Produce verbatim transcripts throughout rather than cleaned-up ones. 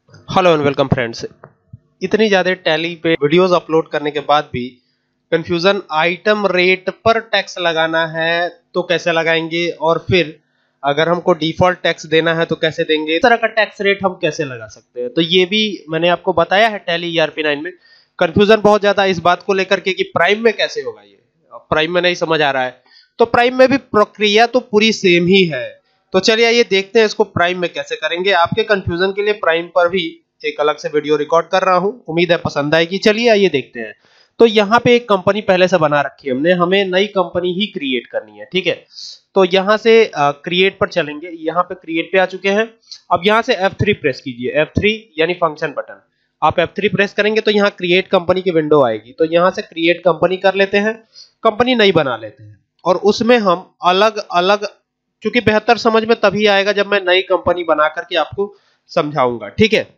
Hello and welcome friends. इतनी ज़्यादा tally पे वीडियोस अपलोड करने के बाद भी कंफ्यूजन आइटम रेट पर टैक्स लगाना है तो कैसे लगाएंगे, और फिर अगर हमको डिफॉल्ट टैक्स देना है तो कैसे देंगे, इस तरह का टैक्स रेट हम कैसे लगा सकते हैं। तो ये भी मैंने आपको बताया है Tally E R P nine में। कंफ्यूजन बहुत ज़्यादा इस बात को लेकर के कि प्राइम में कैसे होगा, ये प्राइम में नहीं समझ आ रहा है। तो प्राइम में भी प्रक्रिया तो पूरी सेम ही है। तो चलिए आइए देखते हैं इसको प्राइम में कैसे करेंगे। आपके कंफ्यूजन के लिए प्राइम पर भी एक अलग से वीडियो रिकॉर्ड कर रहा हूं, उम्मीद है पसंद आएगी। चलिए आइए देखते हैं। तो यहाँ पे एक कंपनी पहले से बना रखी है हमने, हमें नई कंपनी ही क्रिएट करनी है, ठीक है। तो यहाँ से क्रिएट पर चलेंगे, यहाँ पे क्रिएट पे आ चुके हैं। अब यहाँ से एफ थ्री प्रेस कीजिए, एफ थ्री यानी फंक्शन बटन। आप एफ थ्री प्रेस करेंगे तो यहाँ क्रिएट कंपनी की विंडो आएगी। तो यहाँ से क्रिएट कंपनी कर लेते हैं, कंपनी नई बना लेते हैं, और उसमें हम अलग अलग, क्योंकि बेहतर समझ में तभी आएगा जब मैं नई कंपनी बना करके आपको समझाऊंगा, ठीक है।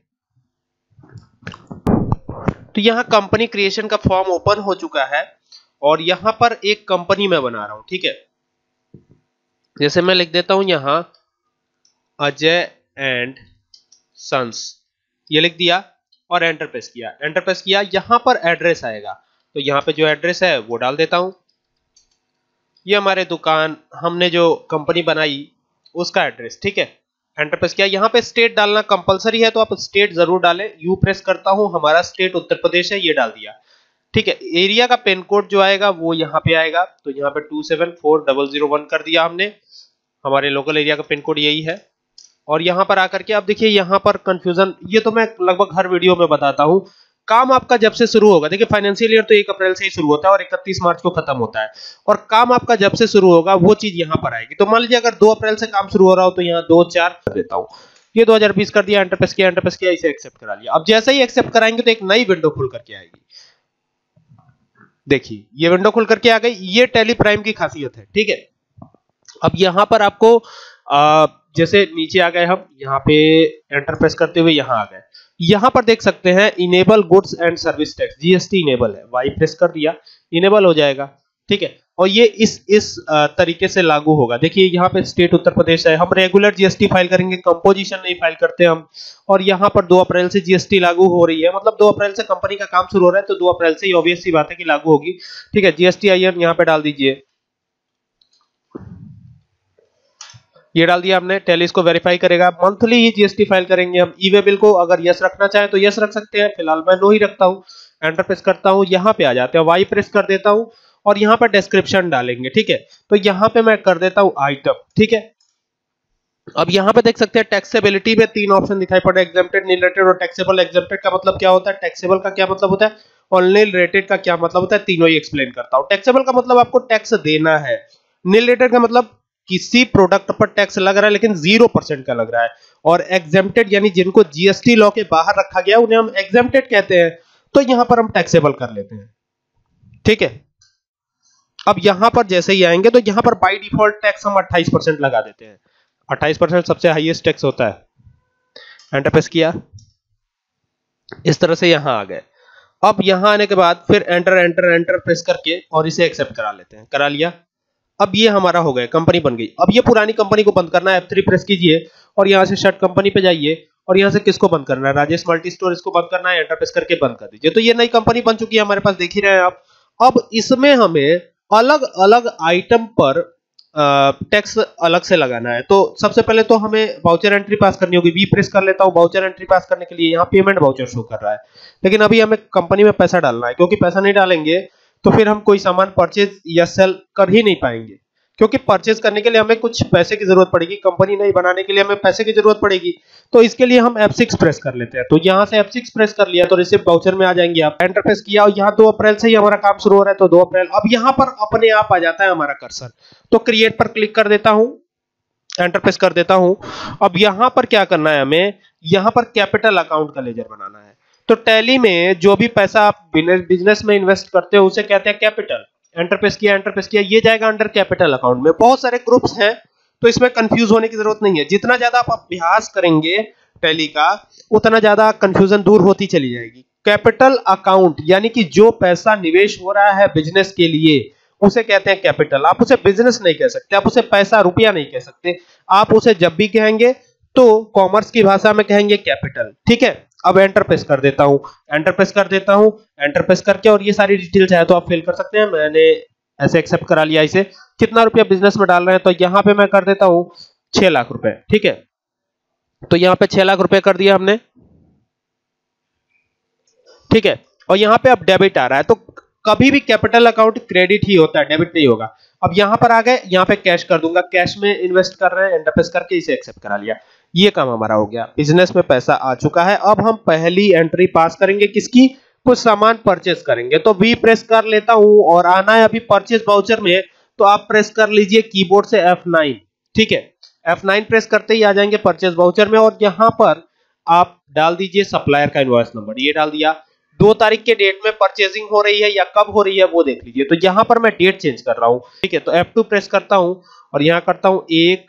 तो यहाँ कंपनी क्रिएशन का फॉर्म ओपन हो चुका है और यहाँ पर एक कंपनी मैं बना रहा हूं, ठीक है। जैसे मैं लिख देता हूं यहाँ अजय एंड सन्स, ये लिख दिया और एंटर प्रेस किया। एंटर प्रेस किया, यहाँ पर एड्रेस आएगा, तो यहाँ पे जो एड्रेस है वो डाल देता हूं। ये हमारे दुकान, हमने जो कंपनी बनाई उसका एड्रेस, ठीक है। एंटर प्रेस किया। यहाँ पे स्टेट डालना कंपलसरी है तो आप स्टेट जरूर डालें। यू प्रेस करता हूं, हमारा स्टेट उत्तर प्रदेश है, ये डाल दिया, ठीक है। एरिया का पिन कोड जो आएगा वो यहाँ पे आएगा, तो यहाँ पे two seven four double zero one कर दिया हमने। हमारे लोकल एरिया का पिन कोड यही है। और यहाँ पर आकर के आप देखिए, यहाँ पर कंफ्यूजन, ये तो मैं लगभग हर वीडियो में बताता हूँ। काम आपका जब से शुरू होगा, देखिए फाइनेंशियल ईयर तो एक अप्रैल से ही शुरू होता है और इकतीस मार्च को खत्म होता है, और काम आपका जब से शुरू होगा वो चीज यहाँ पर आएगी। तो मान लीजिए अगर दो अप्रैल से काम शुरू हो रहा हो तो यहाँ दो चार कर देता हूँ। ये दो हज़ार बीस कर दिया, एंटर प्रेस किया, एंटर प्रेस किया, इसे एक्सेप्ट करा लिया। अब जैसे ही एक्सेप्ट कराएंगे तो एक नई विंडो खुल करके आएगी। देखिए ये विंडो खुल करके आ गई। ये टैली प्राइम की खासियत है, ठीक है। अब यहाँ पर आपको आ, जैसे नीचे आ गए हम, यहाँ पे एंटर प्रेस करते हुए यहाँ आ गए। यहाँ पर देख सकते हैं enable goods and service tax, GST enable है, वाई प्रेस कर दिया, इनेबल हो जाएगा, ठीक है। और ये इस इस तरीके से लागू होगा। देखिए यहाँ पे स्टेट उत्तर प्रदेश है, हम रेगुलर जीएसटी फाइल करेंगे, कंपोजिशन नहीं फाइल करते हम। और यहाँ पर दो अप्रैल से जीएसटी लागू हो रही है, मतलब दो अप्रैल से कंपनी का काम शुरू हो रहा है, तो दो अप्रैल से ही ऑब्वियस सी बात है कि लागू होगी, ठीक है। जीएसटी आई एन यहाँ पे डाल दीजिए, ये डाल दिया हमने। टैली इसको वेरीफाई करेगा। मंथली ही जीएसटी फाइल करेंगे हम। ई वे बिल को अगर यस रखना चाहे तो यस रख सकते हैं, फिलहाल मैं नो ही रखता हूं। एंटर प्रेस करता हूं, यहाँ पे आ जाते हैं, वाई प्रेस कर देता हूं और यहाँ पर डिस्क्रिप्शन डालेंगे, ठीक है। तो यहाँ पे मैं कर देता हूं आइटम, ठीक है। अब यहाँ पे देख सकते हैं टैक्सेबिलिटी में तीन ऑप्शन दिखाई पड़ रहे हैं, एग्जेम्प्टेड, नील रेटेड और टैक्सेबल। एग्जेम्प्टेड का मतलब क्या होता है, टैक्सेबल का क्या मतलब होता है, और नील रेटेड का क्या मतलब होता है, तीनों ही एक्सप्लेन करता हूं। टैक्सेबल का मतलब आपको टैक्स देना है, नील रेटेड का मतलब किसी प्रोडक्ट पर टैक्स लग रहा है लेकिन जीरो परसेंट का लग रहा है, और एग्जेम्प्टेड यानी जिनको जीएसटी लॉ के बाहर रखा गया उन्हें हम एग्जेम्प्टेड कहते हैं। तो यहां पर हम टैक्सेबल कर लेते हैं, ठीक है। अब यहां पर जैसे ही आएंगे तो यहां पर बाय डिफॉल्ट टैक्स हम अट्ठाईस परसेंट लगा देते हैं। अट्ठाईस परसेंट सबसे हाईएस्ट टैक्स होता है। एंटर प्रेस किया, इस तरह से यहां आ गए। अब यहां आने के बाद फिर एंटर एंटर एंटर प्रेस करके और इसे एक्सेप्ट करा लेते हैं, करा लिया। अब ये हमारा हो गया, कंपनी बन गई। अब ये पुरानी कंपनी को बंद करना है, एफ थ्री प्रेस कीजिए और यहां से शट कंपनी पे जाइए और यहां से किसको बंद करना है, राजेश मल्टी स्टोर, इसको बंद करना है। एंटर प्रेस करके बंद कर दीजिए। तो ये नई कंपनी बन चुकी है हमारे पास, देख ही रहे हैं आप। अब इसमें हमें अलग अलग आइटम पर टैक्स अलग से लगाना है। तो सबसे पहले तो हमें वाउचर एंट्री पास करनी होगी। वी प्रेस कर लेता हूं। वाउचर एंट्री पास करने के लिए यहाँ पेमेंट वाउचर शो कर रहा है, लेकिन अभी हमें कंपनी में पैसा डालना है, क्योंकि पैसा नहीं डालेंगे तो फिर हम कोई सामान परचेज या सेल कर ही नहीं पाएंगे, क्योंकि परचेज करने के लिए हमें कुछ पैसे की जरूरत पड़ेगी, कंपनी नहीं बनाने के लिए हमें पैसे की जरूरत पड़ेगी। तो इसके लिए हम एफ सिक्स प्रेस कर लेते हैं। तो यहां से एफ सिक्स प्रेस कर लिया तो रिसिप्ट वाउचर में आ जाएंगे आप। एंटर प्रेस किया और यहां दो अप्रैल से ही हमारा काम शुरू हो रहा है, तो दो अप्रैल। अब यहां पर अपने आप आ जाता है हमारा कर्सर, तो क्रिएट पर क्लिक कर देता हूं, एंटर प्रेस कर देता हूं। अब यहां पर क्या करना है हमें, यहां पर कैपिटल अकाउंट का लेजर बनाना है। तो टैली में जो भी पैसा आप बिजनेस में इन्वेस्ट करते हो उसे कहते हैं कैपिटल। एंटर प्रेस किया, एंटर प्रेस किया, ये जाएगा अंडर कैपिटल अकाउंट में। बहुत सारे ग्रुप्स हैं तो इसमें कंफ्यूज होने की जरूरत नहीं है। जितना ज्यादा आप अभ्यास करेंगे टैली का, उतना ज्यादा कंफ्यूजन दूर होती चली जाएगी। कैपिटल अकाउंट यानी कि जो पैसा निवेश हो रहा है बिजनेस के लिए उसे कहते हैं कैपिटल। आप उसे बिजनेस नहीं कह सकते, आप उसे पैसा रुपया नहीं कह सकते, आप उसे जब भी कहेंगे तो कॉमर्स की भाषा में कहेंगे कैपिटल। ठीक है, अब एंटर प्रेस कर देता हूं, एंटर प्रेस कर देता हूं, एंटर प्रेस करके, और ये सारी डिटेल्स है तो आप फिल कर सकते हैं। मैंने ऐसे एक्सेप्ट करा लिया इसे। कितना रुपया बिजनेस में डाल रहे हैं, तो यहां पे मैं कर देता हूं छह लाख रुपए। ठीक है, तो यहां पे छह लाख रुपए कर दिया हमने। ठीक है, और यहां पे अब डेबिट आ रहा है, तो कभी भी कैपिटल अकाउंट क्रेडिट ही होता है, डेबिट नहीं होगा। अब यहां पर आ गए, यहां पे कैश कर दूंगा, कैश में इन्वेस्ट कर रहे हैं, एंटर प्रेस करके इसे एक्सेप्ट करा लिया। ये काम हमारा हो गया, बिजनेस में पैसा आ चुका है। अब हम पहली एंट्री पास करेंगे, किसकी? कुछ सामान परचेस करेंगे, तो वी प्रेस कर लेता हूं, और आना है अभी परचेस वाउचर में, तो आप प्रेस कर लीजिए कीबोर्ड से एफ नाइन। ठीक है, एफ नाइन प्रेस करते ही आ जाएंगे परचेस वाउचर में, और यहां पर आप डाल दीजिए सप्लायर का इनवॉइस नंबर, ये डाल दिया। दो तारीख के डेट में परचेजिंग हो रही है या कब हो रही है वो देख लीजिए, तो यहां पर मैं डेट चेंज कर रहा हूं। ठीक है, तो एफ टू प्रेस करता हूं, और यहां करता हूं एक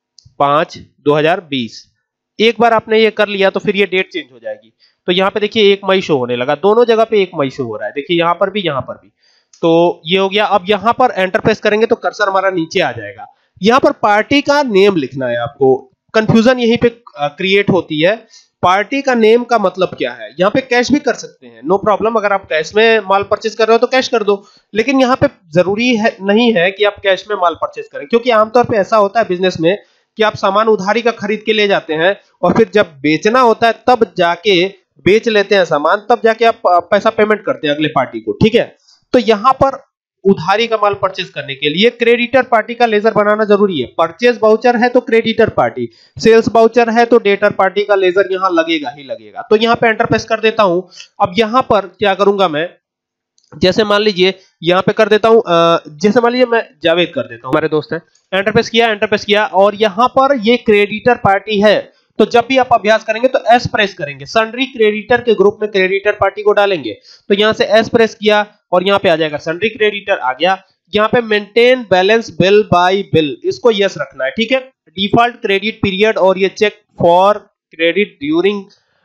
पांच दो हजार बीस। एक बार आपने ये कर लिया तो फिर ये डेट चेंज हो जाएगी। तो यहाँ पे देखिए एक मई शो होने लगा, दोनों जगह पे एक मई शो हो रहा है, देखिए यहाँ पर भी यहाँ पर भी। तो ये हो गया। अब यहाँ पर एंटर प्रेस करेंगे तो कर्सर हमारा नीचे आ जाएगा। यहाँ पर पार्टी का नेम लिखना है आपको, कंफ्यूजन यहीं पे क्रिएट होती है। पार्टी का नेम का मतलब क्या है? यहाँ पे कैश भी कर सकते हैं, नो प्रॉब्लम। अगर आप कैश में माल परचेज कर रहे हो तो कैश कर दो, लेकिन यहाँ पे जरूरी है नहीं है कि आप कैश में माल परचेज करें, क्योंकि आमतौर पे ऐसा होता है बिजनेस में कि आप सामान उधारी का खरीद के ले जाते हैं, और फिर जब बेचना होता है तब जाके बेच लेते हैं सामान, तब जाके आप पैसा पेमेंट करते हैं अगले पार्टी को। ठीक है, तो यहां पर उधारी का माल परचेज करने के लिए क्रेडिटर पार्टी का लेजर बनाना जरूरी है। परचेज वाउचर है तो क्रेडिटर पार्टी, सेल्स वाउचर है तो डेटर पार्टी का लेजर यहां लगेगा ही लगेगा। तो यहां पे एंटर प्रेस कर देता हूं। अब यहां पर क्या करूंगा मैं, जैसे मान लीजिए यहां पे कर देता हूं, जैसे मान लीजिए मैं जावेद कर देता हूं, हमारे दोस्त हैं। एंटर प्रेस किया, एंटर प्रेस किया, और यहां पर ये क्रेडिटर पार्टी है, तो जब भी आप अभ्यास करेंगे तो एस प्रेस करेंगे, सन्ड्री क्रेडिटर के ग्रुप में क्रेडिटर पार्टी को डालेंगे। तो यहां से एस प्रेस किया, और यहां पे आ जाएगा सन्ड्री क्रेडिटर आ गया। यहां पे maintain balance bill by bill, इसको यस रखना है। ठीक है, डिफॉल्ट क्रेडिट पीरियड, और ये check for credit during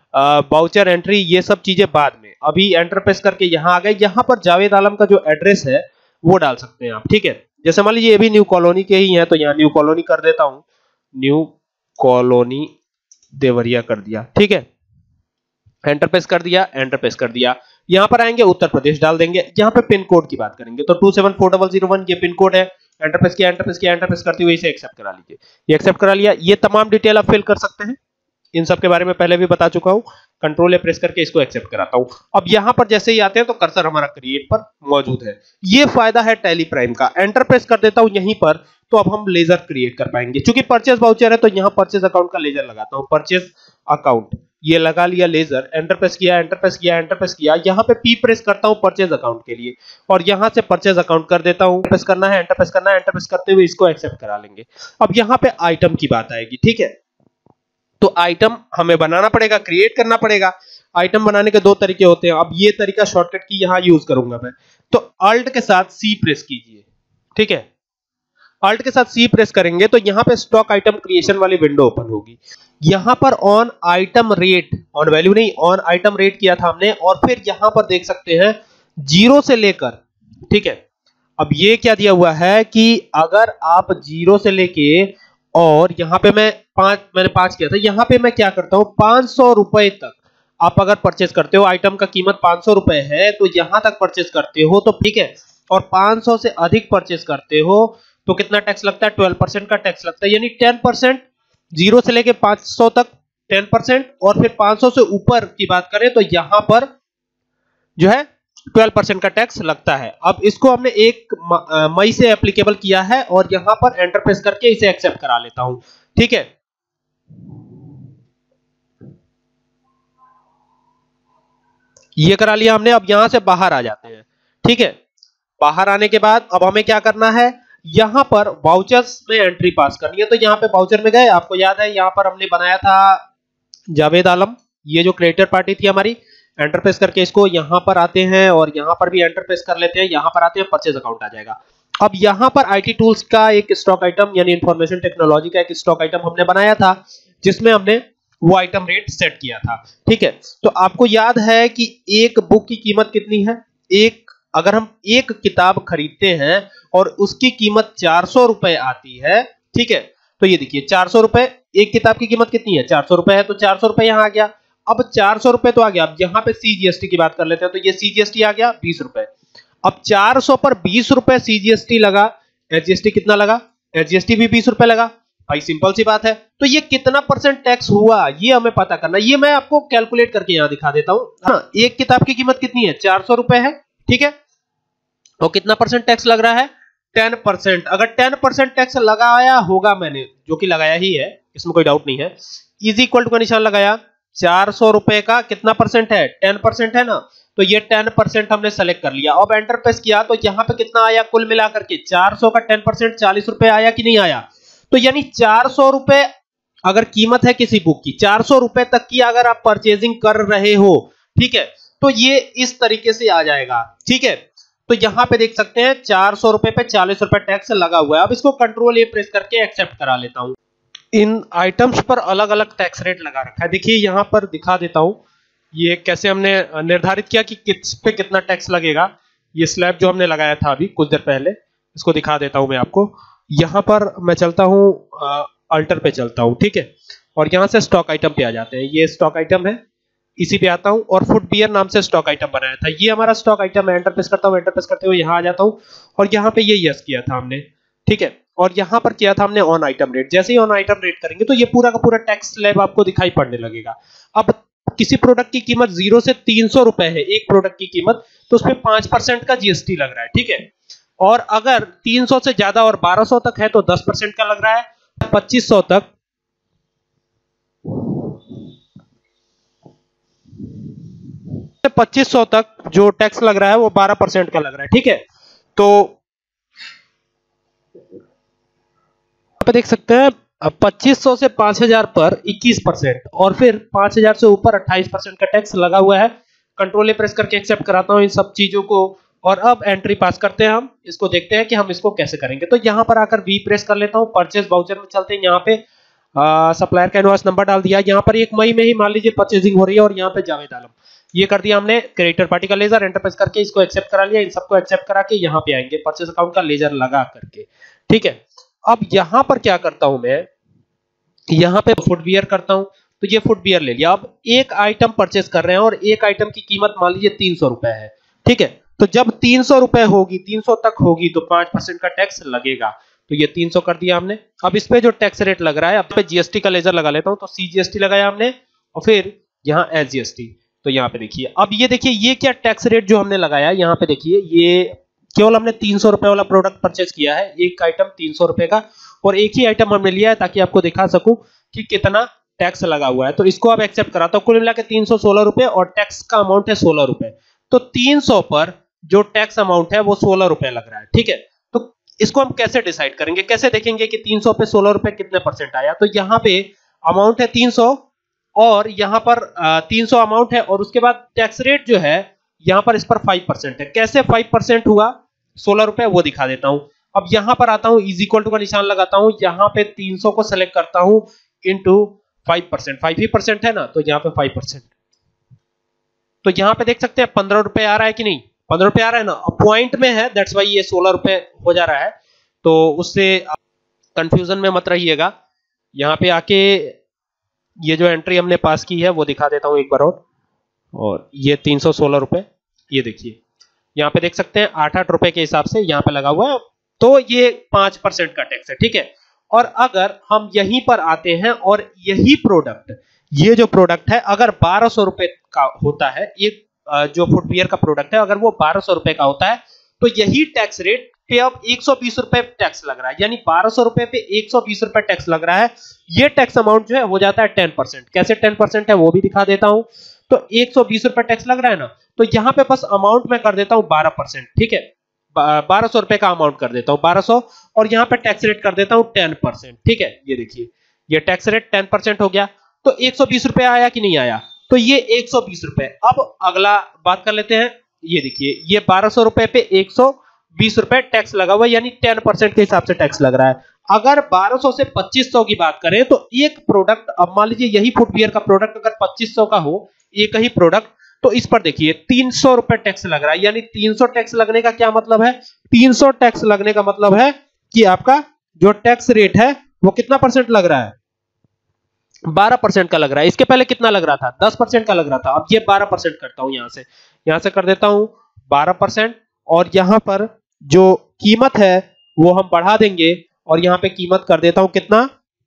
voucher entry, ये सब चीजें बाद में। अभी एंटर प्रेस करके यहां आ गए। यहां पर जावेद आलम का जो एड्रेस है वो डाल सकते हैं आप। ठीक है, जैसे मान लीजिए ये भी न्यू कॉलोनी के ही है, तो यहाँ न्यू कॉलोनी कर देता हूं, न्यू कॉलोनी देवरिया कर दिया। ठीक है, एंटर प्रेस कर दिया, एंटर प्रेस कर दिया। यहां पर आएंगे, उत्तर प्रदेश डाल देंगे। यहां पे पिन कोड की बात करेंगे तो two seven four double zero one ये पिन कोड है। एंटर प्रेस किया, एंटर प्रेस किया, एंटर प्रेस करते हुए इसे एक्सेप्ट करा लीजिए। ये एक्सेप्ट करा लिया। ये तमाम डिटेल आप फिल कर सकते हैं, इन सब के बारे में पहले भी बता चुका हूं। कंट्रोल ए प्रेस करके इसको एक्सेप्ट कराता हूं। अब यहां पर जैसे ही आते हैं तो कर्सर हमारा क्रिएट पर मौजूद है। ये फायदा है टैली प्राइम का। एंटर प्रेस कर देता हूं यहीं पर, तो अब हम लेजर क्रिएट कर पाएंगे। क्योंकि परचेज वाउचर है तो यहां परचेज अकाउंट का लेजर लगाता हूं, परचेज अकाउंट, ये लगा लिया लेजर। एंटर प्रेस किया, एंटर प्रेस किया, एंटर प्रेस किया। यहां पे पी प्रेस करता हूं परचेज अकाउंट के लिए, और यहां से परचेज अकाउंट कर देता हूं। प्रेस करना है, एंटर प्रेस करना है, एंटर प्रेस करते हुए इसको एक्सेप्ट करा लेंगे। अब यहां पे आइटम की बात आएगी। ठीक है, तो आइटम हमें बनाना पड़ेगा, क्रिएट करना पड़ेगा। आइटम बनाने के दो तरीके होते हैं। अब ये तरीका शॉर्टकट की यहां यूज करूंगा मैं, तो अल्ट के साथ सी प्रेस कीजिए। ठीक है, अल्ट के साथ सी प्रेस करेंगे तो यहां पे स्टॉक आइटम क्रिएशन वाली विंडो ओपन होगी। यहां पर on item rate, on value नहीं, ऑन आइटम रेट किया था हमने, और फिर यहां पर देख सकते हैं जीरो से लेकर। ठीक है, अब ये क्या दिया हुआ है कि अगर आप जीरो से लेके, और यहां पे मैं पांच, मैंने पांच किया था, यहां पे मैं क्या करता हूं, पांच सौ रुपए तक आप अगर परचेज करते हो, आइटम का कीमत पांच सौ रुपए है, तो यहां तक परचेज करते हो तो ठीक है। और पांच सौ से अधिक परचेज करते हो तो कितना टैक्स लगता है, ट्वेल्व परसेंट का टैक्स लगता है, यानी टेन परसेंट। जीरो से लेके पांच सौ तक टेन परसेंट, और फिर पांच सौ से ऊपर की बात करें तो यहां पर जो है ट्वेल्व परसेंट का टैक्स लगता है। अब इसको हमने एक मई से एप्लीकेबल किया है, और यहां पर एंटर प्रेस करके इसे एक्सेप्ट करा लेता हूं। ठीक है, ये करा लिया हमने। अब यहां से बाहर आ जाते हैं। ठीक है, बाहर आने के बाद अब हमें क्या करना है, यहां पर वाउचर्स में एंट्री पास करनी है। तो यहां पे वाउचर में गए, आपको याद है यहां पर हमने बनाया था जावेद आलम, ये जो क्रिएटर पार्टी थी हमारी। एंटर प्रेस करके इसको यहां पर आते हैं, और यहां पर भी एंटर प्रेस कर लेते हैं। यहां पर आते हैं, परचेज अकाउंट आ जाएगा। अब यहां पर आईटी टूल्स का एक स्टॉक आइटम, यानी इंफॉर्मेशन टेक्नोलॉजी का एक स्टॉक आइटम हमने बनाया था, जिसमें हमने वो आइटम रेट सेट किया था। ठीक है, तो आपको याद है कि एक बुक की कीमत कितनी है, एक, अगर हम एक किताब खरीदते हैं और उसकी कीमत चार सौ रुपए आती है, ठीक है, तो ये देखिए चार सौ रुपए, एक किताब की कीमत कितनी है, चार सौ रुपए है, तो चार सौ रुपए यहाँ आ गया। अब चार सौ रुपए तो आ गया, अब यहाँ पे सीजीएसटी की बात कर लेते हैं, तो ये सीजीएसटी आ गया बीस रुपए। अब चार सौ पर बीस रुपए सीजीएसटी लगा, एसजीएसटी कितना लगा, एसजीएसटी भी बीस रुपए लगा। भाई सिंपल सी बात है, तो ये कितना परसेंट टैक्स हुआ ये हमें पता करना। ये मैं आपको कैलकुलेट करके यहाँ दिखा देता हूँ। हाँ, एक किताब की कीमत कितनी है, चार सौ रुपए है, ठीक है, तो कितना परसेंट टैक्स लग रहा है, टेन परसेंट। अगर टेन परसेंट टैक्स लगाया होगा मैंने, जो कि लगाया ही है, इसमें कोई डाउट नहीं है, इज इक्वल टू का निशान लगाया, चार सौ रुपए का कितना परसेंट है, टेन परसेंट है ना, तो ये टेन परसेंट हमने सेलेक्ट कर लिया। अब एंटर प्रेस किया तो यहाँ पे कितना आया कुल मिलाकर के, चार सौ का टेन परसेंट चालीस रुपए आया कि नहीं आया। तो यानी चार सौ रुपए अगर कीमत है किसी बुक की, चार सौ रुपए तक की अगर आप परचेजिंग कर रहे हो, ठीक है, तो ये इस तरीके से आ जाएगा, ठीक है। तो यहां पे देख सकते हैं चार सौ रुपए पे चालीस रुपए टैक्स लगा हुआ है। अब इसको कंट्रोल ए प्रेस करके एक्सेप्ट करा लेता हूं। इन आइटम्स पर अलग अलग टैक्स रेट लगा रखा है, देखिए यहां पर दिखा देता हूं ये कैसे हमने निर्धारित किया कि किस पे कितना टैक्स लगेगा। ये स्लैब जो हमने लगाया था अभी कुछ देर पहले, इसको दिखा देता हूं मैं आपको। यहां पर मैं चलता हूं, अल्टर पे चलता हूं, ठीक है, और यहां से स्टॉक आइटम पे आ जाते हैं। ये स्टॉक आइटम है, इसी पे आता हूं और फुट बियर नाम से स्टॉक आइटम बनाया था, ये हमारा स्टॉक आइटम है। एंटर प्रेस करता हूं, एंटर प्रेस करते हुए यहां आ जाता हूं और यहां पे ये यस किया था हमने, ठीक है, और यहां पर किया था हमने ऑन आइटम रेट। जैसे ही ऑन आइटम रेट करेंगे तो ये पूरा का पूरा टैक्स स्लैब आपको दिखाई पड़ने लगेगा। अब किसी प्रोडक्ट की कीमत जीरो से तीन सौ रुपए है, एक प्रोडक्ट की कीमत, तो उसमें पांच परसेंट का जीएसटी लग रहा है, ठीक है। और अगर तीन सौ से ज्यादा और बारह सौ तक है तो दस परसेंट का लग रहा है, पच्चीस सौ तक पच्चीस सौ तक जो टैक्स लग रहा है वो बारह परसेंट का लग रहा है, ठीक है। तो आप देख सकते हैं पच्चीस सौ से पांच हज़ार पर इक्कीस परसेंट और फिर पांच हज़ार से ऊपर अट्ठाईस परसेंट का टैक्स लगा हुआ है। कंट्रोल ए प्रेस करके एक्सेप्ट कराता हूं इन सब चीजों को और अब एंट्री पास करते हैं। हम इसको देखते हैं कि हम इसको कैसे करेंगे। तो यहां पर आकर वी प्रेस कर लेता हूं, परचेज वाउचर में चलते हैं, यहाँ पे सप्लायर का इनवॉइस नंबर डाल दिया। यहाँ पर एक मई में ही मान लीजिए परचेजिंग हो रही है और यहाँ पे जावेद आलम, ये कर दिया हमने। क्रेडिटर पार्टी का लेजर, एंटर प्रेस करके इसको एक्सेप्ट करा लिया। इन सबको एक्सेप्ट करा के यहाँ पे आएंगे परचेज अकाउंट का लेजर लगा करके, ठीक है। अब यहाँ पर क्या करता हूं मैं, यहाँ पे फुटवियर करता हूं, तो ये फुटवियर ले लिया। अब एक आइटम परचेस कर रहे हैं और एक आइटम की कीमत मान लीजिए तीन सौ रुपए है, ठीक है। तो जब तीन सौ रुपए होगी, तीन सौ तक होगी तो पांच परसेंट का टैक्स लगेगा। तो ये तीन सौ कर दिया हमने। अब इस पे जो टैक्स रेट लग रहा है, अब पे जीएसटी का लेजर लगा लेता हूं, तो सीजीएसटी लगाया हमने और फिर यहाँ एसजीएसटी। तो यहाँ पे देखिए, अब ये देखिए ये क्या टैक्स रेट जो हमने लगाया, यहाँ पे देखिए ये केवल हमने तीन सौ रुपए वाला प्रोडक्ट परचेज किया है, एक आइटम तीन सौ रुपए का, और एक ही आइटम हमने लिया है ताकि आपको दिखा सकूं कि कितना टैक्स लगा हुआ है। तो इसको आप एक्सेप्ट कराता हूं। कुल मिला के तीन सौ सोलह रुपए और टैक्स का अमाउंट है सोलह रुपए। तो तीन सौ पर जो टैक्स अमाउंट है वो सोलह रुपए लग रहा है, ठीक है। तो इसको हम कैसे डिसाइड करेंगे, कैसे देखेंगे कि तीन सौ पे सोलह रुपए कितने परसेंट आया। तो यहाँ पे अमाउंट है तीन सौ और यहाँ पर तीन सौ अमाउंट है और उसके बाद टैक्स रेट जो है यहाँ पर इस पर फाइव परसेंट है। कैसे फाइव परसेंट हुआ सोलह रुपए वो दिखा देता हूं। अब यहां पर आता हूं, इज इक्वल टू का निशान लगाता हूं, यहां पे तीन सौ को सेलेक्ट करता हूं इनटू फाइव परसेंट, फाइव ही परसेंट है ना, तो यहां पे फाइव परसेंट। तो यहां पे देख सकते हैं पंद्रह रुपए आ रहा है कि नहीं, पंद्रह रुपए आ रहा है ना, पॉइंट में है, दैट्स वाई ये सोलह रुपए हो जा रहा है। तो उससे कंफ्यूजन में मत रहिएगा। यहां पे आके ये जो एंट्री हमने पास की है वो दिखा देता हूं एक बार और और ये तीन सौ सोलह रुपए, ये देखिए यहाँ पे देख सकते हैं आठ आठ रुपए के हिसाब से यहाँ पे लगा हुआ है। तो ये पांच परसेंट का टैक्स है, ठीक है। और अगर हम यहीं पर आते हैं और यही प्रोडक्ट, ये जो प्रोडक्ट है अगर बारह सौ रुपए का होता है, एक जो फुटवियर का प्रोडक्ट है अगर वो बारह सौ रुपए का होता है, तो यही टैक्स रेट पे अब एक सौ बीस रुपए टैक्स लग रहा है, यानी बारह सौ रुपए पे एक सौ बीस रुपए टैक्स लग रहा है। ये टैक्स अमाउंट जो है हो जाता है टेन परसेंट। कैसे टेन परसेंट है वो भी दिखा देता हूं। तो एक सौ बीस रुपए टैक्स लग रहा है ना, तो यहां पे बस अमाउंट में कर देता हूं बारह परसेंट, ठीक है। बारह सौ रुपए का अमाउंट कर देता हूं बारह सौ और यहां पे टैक्स रेट कर देता हूं टेन परसेंट, ठीक है। ये देखिए ये टैक्स रेट टेन परसेंट हो गया। तो एक सौ बीस रुपए आया कि नहीं आया, तो ये एक सौ बीस रुपए। अब अगला बात कर लेते हैं, ये देखिए ये बारह सौ रुपए पे एक सौ बीस रुपए टैक्स लगा हुआ है, यानी टेन परसेंट के हिसाब से टैक्स लग रहा है। अगर बारह सौ से पच्चीस सौ की बात करें तो एक प्रोडक्ट, अब मान लीजिए यही फुटवियर का प्रोडक्ट अगर पच्चीस सौ का हो, एक ही प्रोडक्ट, तो इस पर देखिए तीन सौ रुपए टैक्स लग रहा है। यानी तीन सौ टैक्स लगने का क्या मतलब है, तीन सौ टैक्स लगने का मतलब है कि आपका जो टैक्स रेट है वो कितना परसेंट लग रहा है, बारह परसेंट का लग रहा है। इसके पहले कितना लग रहा था, दस परसेंट का लग रहा था। अब ये बारह परसेंट करता हूं, यहां से यहां से कर देता हूं बारह परसेंट, और यहां पर जो कीमत है वो हम बढ़ा देंगे, और यहां पे कीमत कर देता हूं कितना,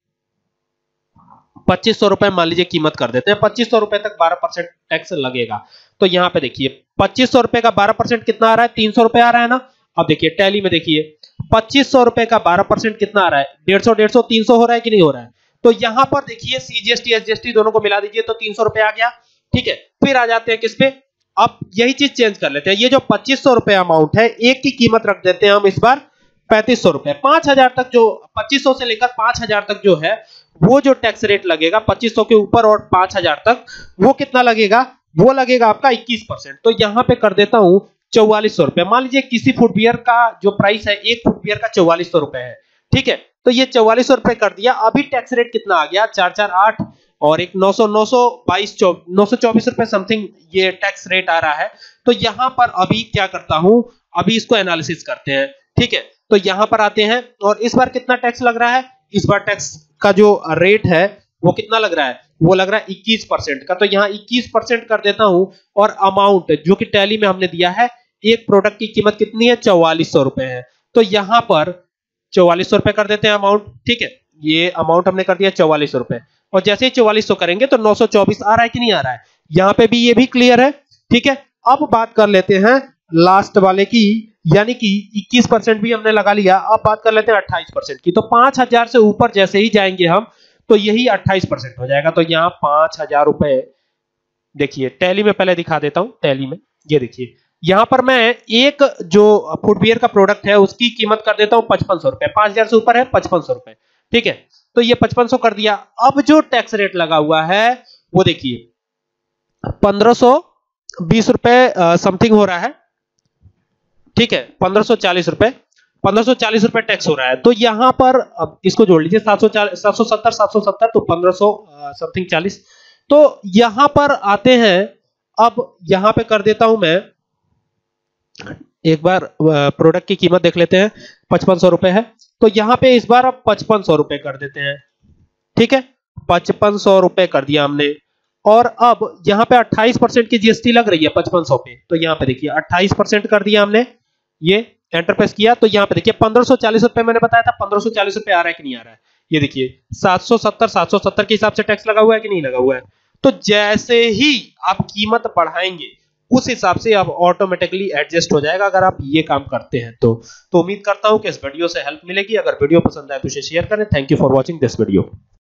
पच्चीस सौ रुपए मान लीजिए कीमत कर देते हैं। पच्चीस सौ रुपए तक बारह परसेंट टैक्स लगेगा। तो यहां पे देखिए पच्चीस सौ रुपए का बारह परसेंट कितना आ रहा है, तीन सौ रुपए आ रहा है ना। अब देखिए टैली में देखिए पच्चीस सौ रुपए का बारह परसेंट कितना आ रहा है, डेढ़ सौ डेढ़ सौ तीन सौ हो रहा है कि नहीं हो रहा है। तो यहां पर देखिए सीजीएसटी एसजीएसटी दोनों को मिला दीजिए तो तीन सौ रुपए आ गया। ठीक है, फिर आ जाते हैं किस पे, अब यही चीज चेंज कर लेते हैं। ये जो पच्चीस सौ रुपए अमाउंट है, एक की कीमत रख देते हैं हम इस बार पैंतीस सौ रुपए। पांच हजार तक जो पच्चीस सौ से लेकर पांच हजार तक जो है वो जो टैक्स रेट लगेगा पच्चीस सौ के ऊपर और पांच हजार तक, वो कितना लगेगा, वो लगेगा आपका इक्कीस परसेंट। तो यहां पे कर देता हूं चौवालीस सौ रुपए। मान लीजिए किसी फुटवियर का जो प्राइस है, एक फुटवियर का चौवालीस सौ रुपए है। ठीक है, तो ये चौवालीस सौ रुपए कर दिया। अभी टैक्स रेट कितना आ गया, चार चार आठ और एक नौ सौ नौ सौ बाईस नौ सौ चौबीस रुपए समथिंग ये टैक्स रेट आ रहा है। तो यहां पर अभी क्या करता हूं, अभी इसको एनालिसिस करते हैं। ठीक है, तो यहां पर आते हैं और इस बार कितना टैक्स लग रहा है, इस बार टैक्स का जो रेट है वो कितना लग रहा है, वो लग रहा है इक्कीस परसेंट का। तो यहां इक्कीस परसेंट कर देता हूं, और अमाउंट जो कि टैली में हमने दिया है, एक प्रोडक्ट की कीमत कितनी है, चौवालीस सौ रुपए है। तो यहां पर चौवालीस सौ रुपए कर देते हैं अमाउंट। ठीक है, ये अमाउंट हमने कर दिया चौवालीस सौ रुपए, और जैसे ही चौवालीस सौ करेंगे तो नौ सौ चौबीस आ रहा है कि नहीं आ रहा है, यहां पे भी ये भी क्लियर है। ठीक है, अब बात कर लेते हैं लास्ट वाले की, यानी कि इक्कीस परसेंट भी हमने लगा लिया। अब बात कर लेते हैं अट्ठाईस परसेंट की। तो पांच हजार से ऊपर जैसे ही जाएंगे हम तो यही अट्ठाईस परसेंट हो जाएगा। तो यहां पांच हजार रुपए देखिए टैली में पहले दिखा देता हूं। टैली में ये देखिए यहां पर मैं एक जो फुटवियर का प्रोडक्ट है उसकी कीमत कर देता हूं पचपन सौ रुपए। पांच हजार से ऊपर है पचपन सौ रुपए। ठीक है, तो ये पचपन सौ कर दिया। अब जो टैक्स रेट लगा हुआ है वो देखिए पंद्रह सौ बीस रुपए समथिंग हो रहा है। ठीक है, पंद्रह सौ चालीस रुपए पंद्रह सौ चालीस रुपए टैक्स हो रहा है। तो यहां पर अब इसको जोड़ लीजिए सात सौ सात सौ सत्तर सात सौ सत्तर तो पंद्रह सौ समथिंग चालीस। तो यहां पर आते हैं, अब यहां पे कर देता हूं मैं एक बार प्रोडक्ट की कीमत देख लेते हैं, पचपन सौ रुपए है। तो यहां पे इस बार अब पचपन सौ रुपए कर देते हैं। ठीक है, पचपन सौ रुपए कर दिया हमने, और अब यहां पे अट्ठाईस परसेंट की जीएसटी लग रही है पचपन सौ पे। तो यहां पे देखिए अट्ठाईस परसेंट कर दिया हमने, ये एंटर प्रेस किया। तो यहां पे देखिए पंद्रह सौ चालीस रुपए मैंने बताया था, पंद्रह सौ चालीस रुपए आ रहा है कि नहीं आ रहा है, ये देखिए सात सौ सत्तर सात सौ सत्तर के हिसाब से टैक्स लगा हुआ है कि नहीं लगा हुआ है। तो जैसे ही आप कीमत बढ़ाएंगे उस हिसाब से अब ऑटोमेटिकली एडजस्ट हो जाएगा, अगर आप ये काम करते हैं तो। तो उम्मीद करता हूं कि इस वीडियो से हेल्प मिलेगी। अगर वीडियो पसंद आए तो इसे शेयर करें। Thank you for watching this video.